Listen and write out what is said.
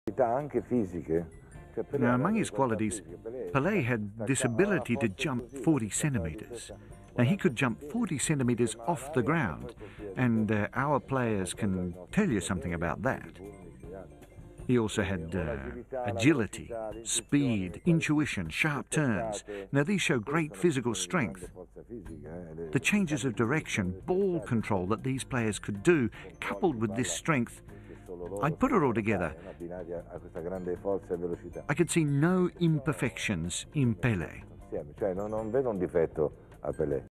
Now, among his qualities, Pelé had this ability to jump 40 centimetres. Now, he could jump 40 centimetres off the ground, and our players can tell you something about that. He also had agility, speed, intuition, sharp turns. Now, these show great physical strength. The changes of direction, ball control that these players could do, coupled with this strength, I'd put it all together. I could see no imperfections in Pelé.